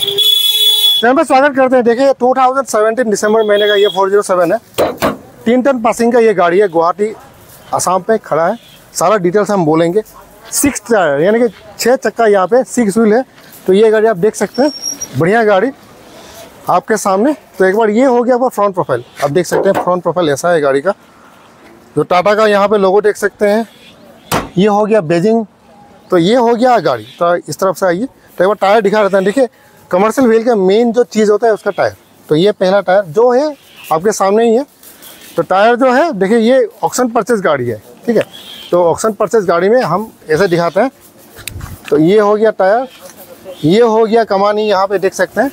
Channel पे स्वागत करते हैं। देखिए 2017 दिसंबर महीने का ये 407 है, 3 टन पासिंग का ये गाड़ी है, गुवाहाटी आसाम पे खड़ा है। सारा डिटेल्स हम बोलेंगे। 6 टायर यानी कि 6 चक्का यहाँ पे 6 व्हील है। तो ये गाड़ी आप देख सकते हैं, बढ़िया गाड़ी आपके सामने। तो एक बार ये हो गया आपका फ्रंट प्रोफाइल, आप देख सकते हैं फ्रंट प्रोफाइल ऐसा है गाड़ी का। जो टाटा का यहाँ पे लोगो देख सकते हैं, ये हो गया बेजिंग। तो ये हो गया गाड़ी। तो इस तरफ से आइए, तो एक बार टायर दिखा देते हैं। देखिए कमर्शियल व्हील का मेन जो चीज़ होता है उसका टायर। तो ये पहला टायर जो है आपके सामने ही है। तो टायर जो है देखिए ये ऑक्शन परचेज गाड़ी है, ठीक है। तो ऑक्शन परचेज गाड़ी में हम ऐसे दिखाते हैं। तो ये हो गया टायर, ये हो गया कमानी, यहाँ पे देख सकते हैं।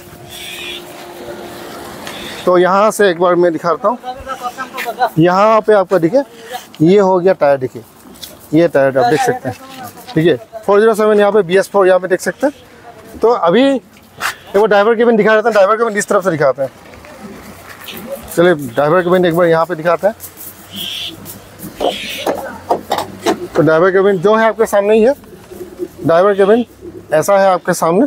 तो यहाँ से एक बार मैं दिखाता हूँ, यहाँ पे आपको दिखे ये हो गया टायर। देखिए ये टायर आप देख सकते हैं, ठीक है। 407 यहाँ पे BS4 यहाँ पे देख सकते हैं। तो अभी एक बार ड्राइवर केबिन दिखा देते हैं। ड्राइवर केबिन इस तरफ से दिखाते हैं। चलिए ड्राइवर केबिन एक बार यहाँ पे दिखाते हैं। तो ड्राइवर केबिन जो है आपके सामने ही है। ड्राइवर केबिन ऐसा है आपके सामने।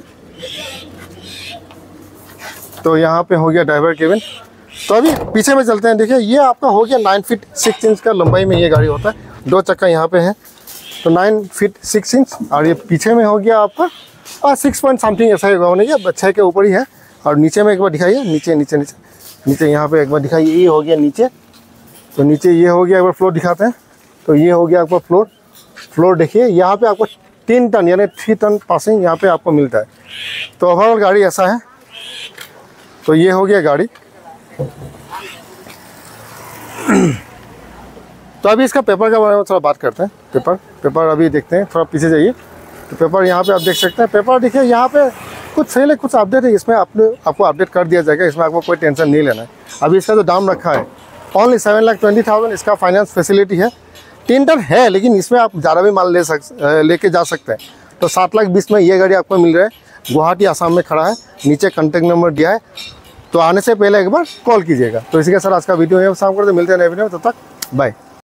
तो यहाँ पे हो गया ड्राइवर केबिन। तो अभी पीछे में चलते हैं। देखिए ये आपका हो गया 9 फीट 6 इंच का लंबाई में ये गाड़ी होता है। 2 चक्का यहाँ पे है, तो 9 फीट 6 इंच। और ये पीछे में हो गया आपका 6 पॉइंट समथिंग ऐसा ही होगा, नहीं 6 के ऊपर ही है। और नीचे में एक बार दिखाइए, नीचे नीचे नीचे नीचे यहाँ पे एक बार दिखाइए, ये हो गया नीचे। तो नीचे ये हो गया, एक बार फ्लोर दिखाते हैं। तो ये हो गया आपका फ्लोर देखिए यहाँ पे आपको 3 टन यानी 3 टन पासिंग यहाँ पे आपको मिलता है। तो ओवरऑल गाड़ी ऐसा है। तो ये हो गया गाड़ी। तो अभी इसका पेपर के बारे में थोड़ा बात करते हैं। पेपर अभी देखते हैं, थोड़ा पीछे जाइए। तो पेपर यहाँ पे आप देख सकते हैं। पेपर देखिए यहाँ पे कुछ फेल है, कुछ अपडेट है, इसमें आपको अपडेट कर दिया जाएगा। इसमें आपको कोई टेंशन नहीं लेना है। अभी इसका जो दाम रखा है ओनली 7,20,000 इसका फाइनेंस फैसिलिटी है। 3 टन है, लेकिन इसमें आप ज़्यादा भी माल लेके जा सकते हैं। तो 7,20,000 में ये गाड़ी आपको मिल रहा है। गुवाहाटी आसाम में खड़ा है, नीचे कॉन्टैक्ट नंबर दिया है। तो आने से पहले एक बार कॉल कीजिएगा। तो इसी के साथ आज का वीडियो है शाम करते मिलते हैं नए वीडियो में। तब तक बाय।